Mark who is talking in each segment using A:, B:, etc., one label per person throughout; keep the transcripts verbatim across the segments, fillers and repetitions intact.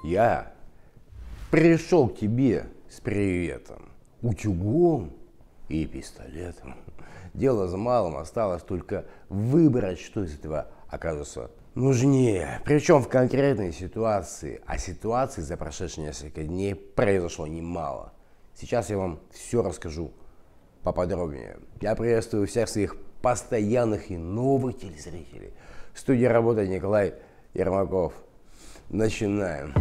A: Я пришел к тебе с приветом, утюгом и пистолетом. Дело за малым, осталось только выбрать, что из этого окажется нужнее. Причем в конкретной ситуации. А ситуаций за прошедшие несколько дней произошло немало. Сейчас я вам все расскажу поподробнее. Я приветствую всех своих постоянных и новых телезрителей. В студии работает Николай Ермаков. Начинаем.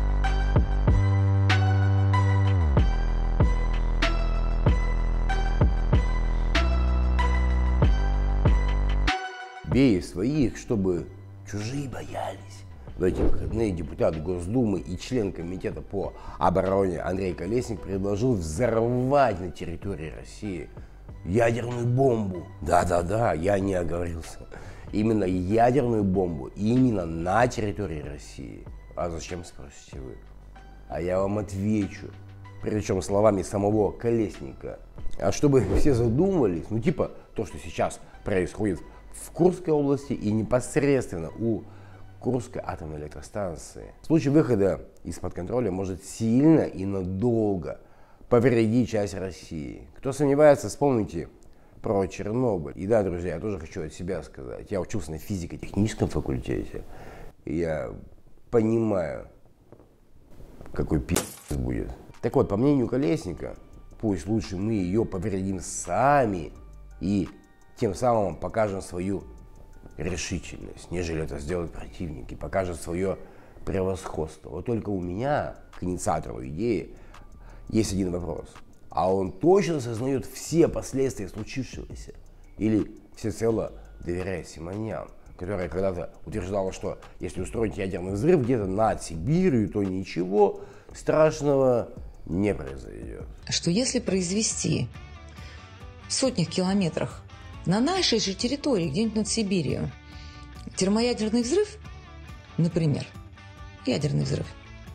A: Бей своих, чтобы чужие боялись. В эти выходные депутат Госдумы и член комитета по обороне Андрей Колесник предложил взорвать на территории России ядерную бомбу. Да-да-да, я не оговорился. Именно ядерную бомбу, именно на территории России. А зачем, спросите вы? А я вам отвечу. Причем словами самого Колесника. А чтобы все задумались, ну типа то, что сейчас происходит в Курской области и непосредственно у Курской атомной электростанции. В случае выхода из-под контроля может сильно и надолго повредить часть России. Кто сомневается, вспомните про Чернобыль. И да, друзья, я тоже хочу от себя сказать. Я учился на физико-техническом факультете. И я понимаю, какой пиздец будет. Так вот, по мнению Колесника, пусть лучше мы ее повредим сами и тем самым покажем свою решительность, нежели это сделают противники, покажет свое превосходство. Вот только у меня к инициатору идеи есть один вопрос. А он точно осознает все последствия случившегося? Или всецело доверяет Симонян, которая когда-то утверждала, что если устроить ядерный взрыв где-то над Сибирью, то ничего страшного не произойдет?
B: Что если произвести в сотнях километрах на нашей же территории, где-нибудь над Сибирью, термоядерный взрыв, например, ядерный взрыв,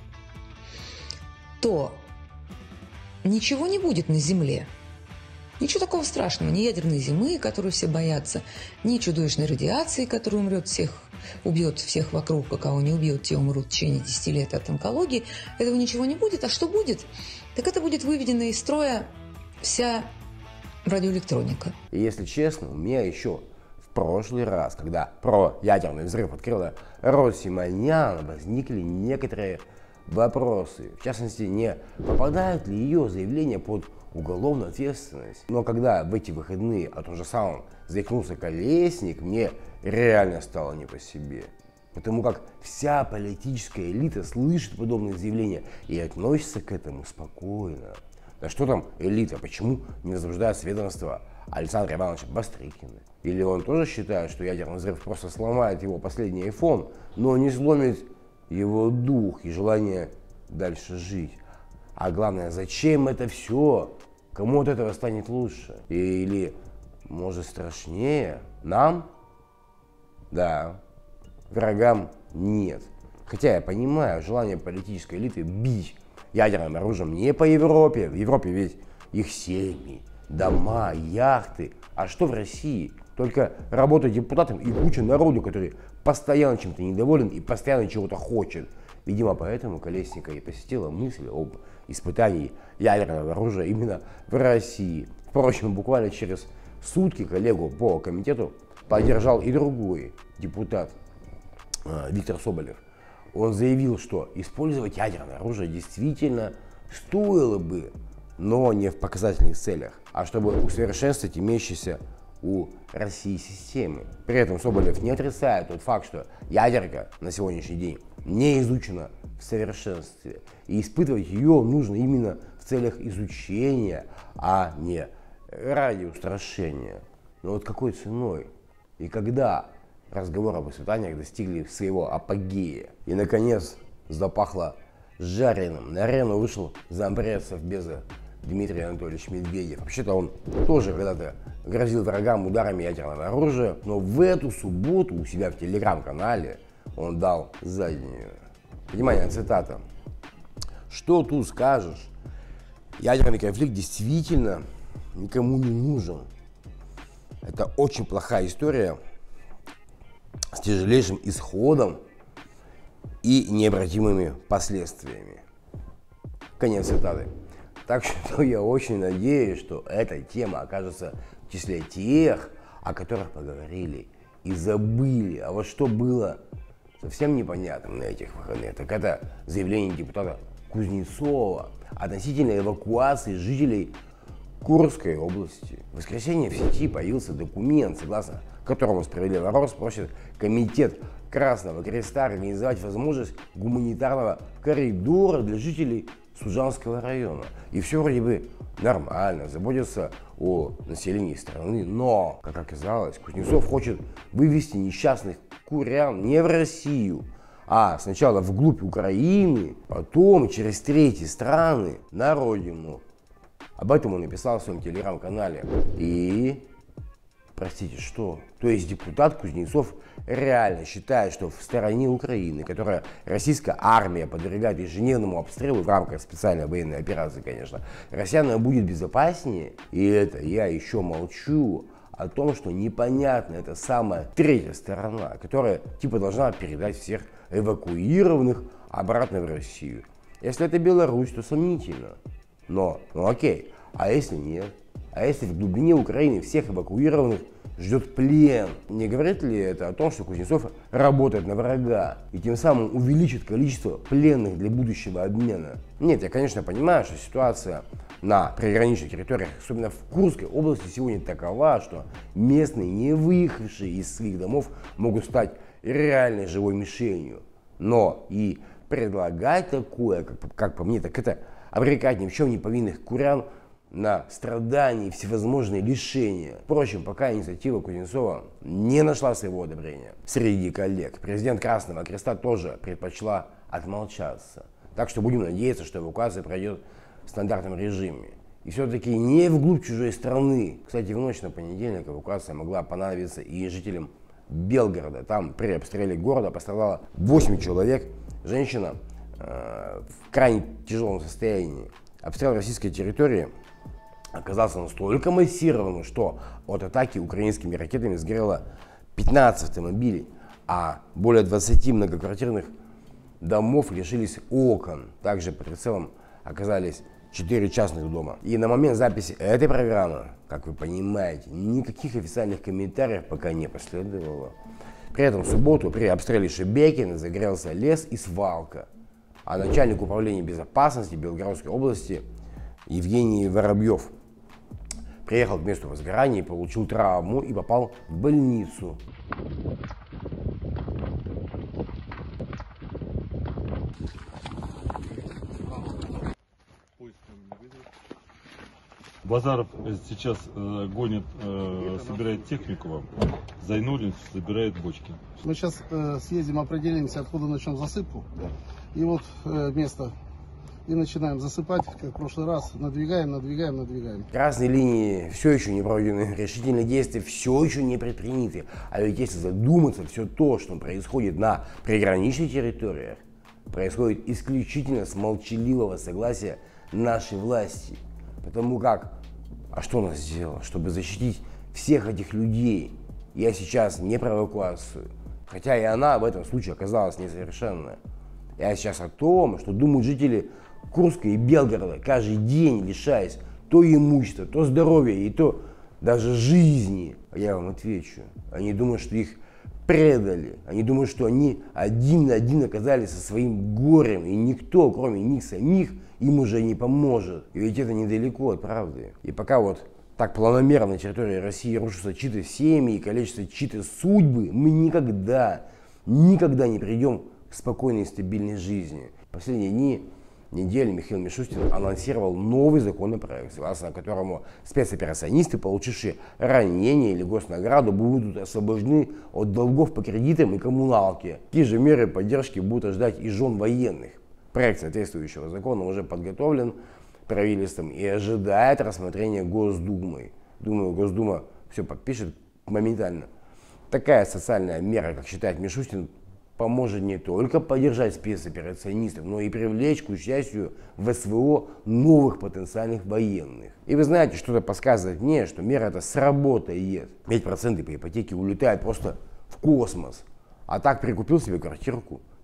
B: то ничего не будет на Земле. Ничего такого страшного. Ни ядерной зимы, которую все боятся, ни чудовищной радиации, которая умрет всех, убьет всех вокруг, а кого не убьет, те умрут в течение десяти лет от онкологии. Этого ничего не будет. А что будет? Так это будет выведена из строя вся радиоэлектроника.
A: И если честно, у меня еще в прошлый раз, когда про ядерный взрыв открыла рот Симонян, возникли некоторые вопросы. В частности, не попадают ли ее заявления под уголовную ответственность. Но когда в эти выходные о том же самом заикнулся Колесник, мне реально стало не по себе. Потому как вся политическая элита слышит подобные заявления и относится к этому спокойно. Да что там элита? Почему не возбуждается ведомство Александра Ивановича Бастрыкина? Или он тоже считает, что ядерный взрыв просто сломает его последний айфон, но не сломит его дух и желание дальше жить? А главное, зачем это все? Кому от этого станет лучше? Или, может, страшнее? Нам? Да. Врагам нет. Хотя я понимаю желание политической элиты бить ядерным оружием не по Европе. В Европе ведь их семьи, дома, яхты. А что в России? Только работа депутатом и куча народу, который постоянно чем-то недоволен и постоянно чего-то хочет. Видимо, поэтому Колесника и посетила мысль об испытании ядерного оружия именно в России. Впрочем, буквально через сутки коллегу по комитету поддержал и другой депутат Виктор Соболев. Он заявил, что использовать ядерное оружие действительно стоило бы, но не в показательных целях, а чтобы усовершенствовать имеющиеся у России системы. При этом Соболев не отрицает тот факт, что ядерка на сегодняшний день не изучена в совершенстве. И испытывать ее нужно именно в целях изучения, а не ради устрашения. Но вот какой ценой и когда разговоры об испытаниях достигли своего апогея. И, наконец, запахло жареным. На арену вышел зампред Совбеза Дмитрий Анатольевич Медведев. Вообще-то он тоже когда-то грозил врагам ударами ядерного оружия, но в эту субботу у себя в телеграм-канале он дал заднюю. Внимание, цитата. «Что тут скажешь? Ядерный конфликт действительно никому не нужен. Это очень плохая история с тяжелейшим исходом и необратимыми последствиями. Конец цитаты. Так что я очень надеюсь, что эта тема окажется в числе тех, о которых поговорили и забыли. А вот что было совсем непонятным на этих выходных, так это заявление депутата Кузнецова относительно эвакуации жителей Курской области. В воскресенье в сети появился документ, согласно которому «Справедливый Рос» просит комитет Красного Креста организовать возможность гуманитарного коридора для жителей Сужанского района. И все вроде бы нормально, заботится о населении страны, но, как оказалось, Кузнецов хочет вывести несчастных курян не в Россию, а сначала вглубь Украины, потом через третьи страны на родину. Об этом он написал в своем телеграм-канале. И, простите, что? То есть депутат Кузнецов реально считает, что в стороне Украины, которая российская армия подвергает ежедневному обстрелу в рамках специальной военной операции, конечно, россиянам будет безопаснее. И это я еще молчу о том, что непонятно, это самая третья сторона, которая типа должна передать всех эвакуированных обратно в Россию. Если это Беларусь, то сомнительно. Но, ну окей, а если нет? А если в глубине Украины всех эвакуированных ждет плен? Не говорит ли это о том, что Кузнецов работает на врага и тем самым увеличит количество пленных для будущего обмена? Нет, я, конечно, понимаю, что ситуация на приграничных территориях, особенно в Курской области, сегодня такова, что местные, не выехавшие из своих домов, могут стать реальной живой мишенью. Но и предлагать такое, как, как по мне, так это обрекать ни в чем не повинных курян на страдания и всевозможные лишения. Впрочем, пока инициатива Кузнецова не нашла своего одобрения среди коллег, президент Красного Креста тоже предпочла отмолчаться. Так что будем надеяться, что эвакуация пройдет в стандартном режиме. И все-таки не вглубь чужой страны. Кстати, в ночь на понедельник эвакуация могла понадобиться и жителям Белгорода. Там при обстреле города пострадало восемь человек. Женщина э, в крайне тяжелом состоянии. Обстрел российской территории оказался настолько массированным, что от атаки украинскими ракетами сгорело пятнадцать автомобилей, а более двадцати многоквартирных домов лишились окон. Также под прицелом оказались четыре частных дома. И на момент записи этой программы, как вы понимаете, никаких официальных комментариев пока не последовало. При этом в субботу при обстреле Шебекина загорелся лес и свалка. А начальник управления безопасности Белгородской области Евгений Воробьев приехал к месту возгорания, получил травму и попал в больницу.
C: Базаров сейчас э, гонит, э, собирает технику, Зайнулин собирает бочки.
D: Мы сейчас э, съездим, определимся, откуда начнем засыпку. И вот э, место. И начинаем засыпать, как в прошлый раз. Надвигаем, надвигаем, надвигаем.
A: Красные линии все еще не пройдены, решительные действия все еще не предприняты. А ведь если задуматься, все то, что происходит на приграничных территориях, происходит исключительно с молчаливого согласия нашей власти. Потому как, а что она сделала, чтобы защитить всех этих людей? Я сейчас не про эвакуацию, хотя и она в этом случае оказалась несовершенная. Я сейчас о том, что думают жители Курска и Белгорода, каждый день лишаясь то имущества, то здоровья и то даже жизни. А я вам отвечу, они думают, что их предали, они думают, что они один на один оказались со своим горем, и никто, кроме них самих, им уже не поможет. И ведь это недалеко от правды. И пока вот так планомерно на территории России рушатся чьи-то семьи и количество чьи-то судьбы, мы никогда, никогда не придем к спокойной и стабильной жизни. В последние дни, недели Михаил Мишустин анонсировал новый законопроект, согласно которому спецоперационисты, получившие ранение или госнаграду, будут освобождены от долгов по кредитам и коммуналке. Такие же меры поддержки будут ждать и жен военных. Проект соответствующего закона уже подготовлен правительством и ожидает рассмотрения Госдумой. Думаю, Госдума все подпишет моментально. Такая социальная мера, как считает Мишустин, поможет не только поддержать спецоперационистов, но и привлечь к участию в СВО новых потенциальных военных. И вы знаете, что-то подсказывает мне, что мера эта сработает. Ведь проценты по ипотеке улетают просто в космос. А так прикупил себе квартирку,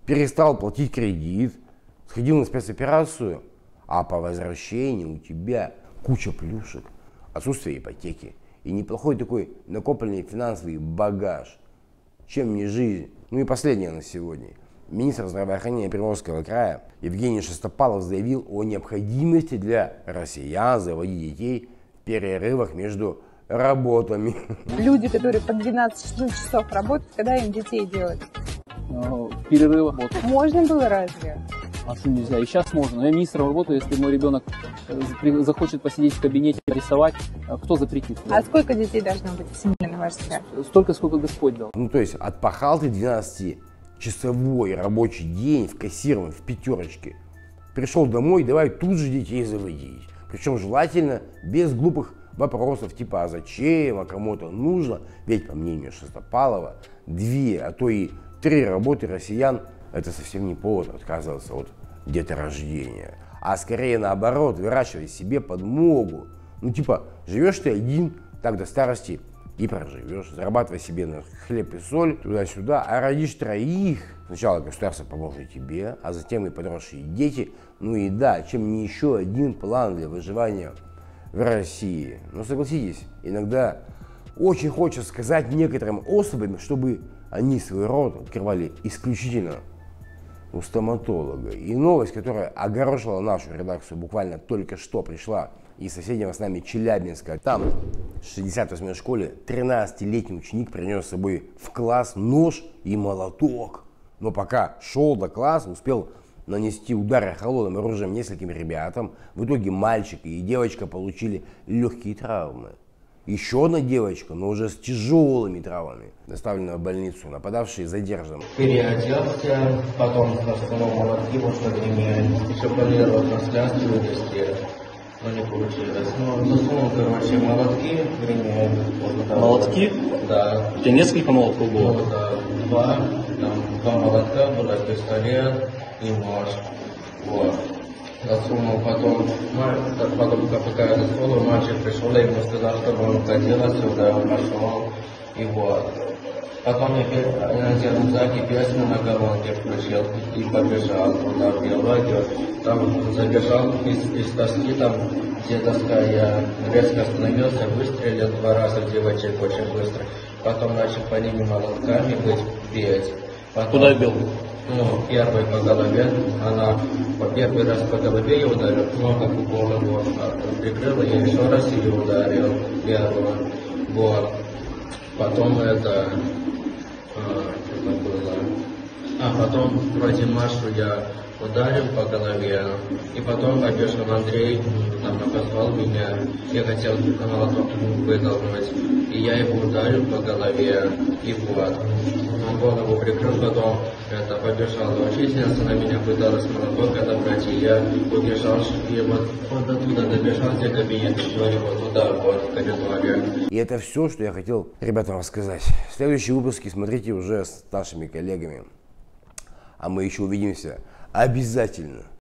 A: перестал платить кредит, сходил на спецоперацию, а по возвращении у тебя куча плюшек, отсутствие ипотеки и неплохой такой накопленный финансовый багаж. Чем не жизнь? Ну и последнее на сегодня. Министр здравоохранения Приморского края Евгений Шестопалов заявил о необходимости для россиян заводить детей в перерывах между работами.
E: Люди, которые по двенадцать часов работают, когда им детей делать?
F: В перерывах.
E: Можно было разве?
F: А что нельзя? И сейчас можно. Я министром работаю, если мой ребенок захочет посидеть в кабинете, рисовать, кто запретит?
E: А сколько детей должно быть в семье, на ваш взгляд?
F: Столько, сколько Господь дал.
A: Ну то есть отпахал ты двенадцатичасовой рабочий день в кассированном, в пятерочке. Пришел домой, давай тут же детей заводить. Причем желательно без глупых вопросов типа а зачем, а кому это нужно. Ведь по мнению Шестопалова, две, а то и три работы россиян это совсем не повод отказываться от деторождения. А скорее наоборот, выращивать себе подмогу. Ну типа, живешь ты один, так до старости и проживешь. Зарабатывай себе на хлеб и соль, туда-сюда. А родишь троих, сначала государство поможет тебе, а затем и подросшие дети. Ну и да, чем не еще один план для выживания в России. Но согласитесь, иногда очень хочется сказать некоторым особям, чтобы они свой рот открывали исключительно у стоматолога. И новость, которая огорошила нашу редакцию, буквально только что пришла из соседнего с нами Челябинска. Там в шестьдесят восьмой школе тринадцатилетний ученик принес с собой в класс нож и молоток. Но пока шел до класса, успел нанести удары холодным оружием нескольким ребятам. В итоге мальчик и девочка получили легкие травмы. Еще одна девочка, но уже с тяжелыми травмами, доставлена в больницу. Нападавший задержан.
G: Переоделся, потом сунул молотки, после времени еще планировал трансляцию вывести, но не получилось. Ну, засунул, короче, молотки, время. Вот,
F: Молотки?
G: Да.
F: У тебя несколько молотков было?
G: Вот, да, два, там, два молотка, было пистолет и нож. Вот. Засунул, потом, потом пока я засунул, мальчик пришел, я ему сказал, чтобы он ходил отсюда, он пошел, и вот. Потом я на те рюкзаки песню на колонке включил и побежал туда, в Белогию. Там забежал из, из доски, там где доска, я резко остановился, выстрелил два раза в девочек очень быстро. Потом начал по ними молотками быть, бить. Потом,
F: Куда бил?
G: Ну, первый по голове, она по первый раз по голове я ударил, много в голову прикрыла, я еще раз ее ударил, первого, вот. Потом это, а, что было, а потом вроде Машу я ударил по голове, и потом побежал Андрей, там позвал меня, я хотел на молоток вытолкнуть, и я его ударил по голове, и вот. Он голову прикрыл, потом это, побежала учительница, на меня пыталась молоток отобрать, и я убежал, и вот, вот оттуда добежал, где кабинет, говорю, вот туда, вот, в коридоре.
A: И это все, что я хотел ребятам рассказать. Следующие выпуски смотрите уже с нашими коллегами. А мы еще увидимся обязательно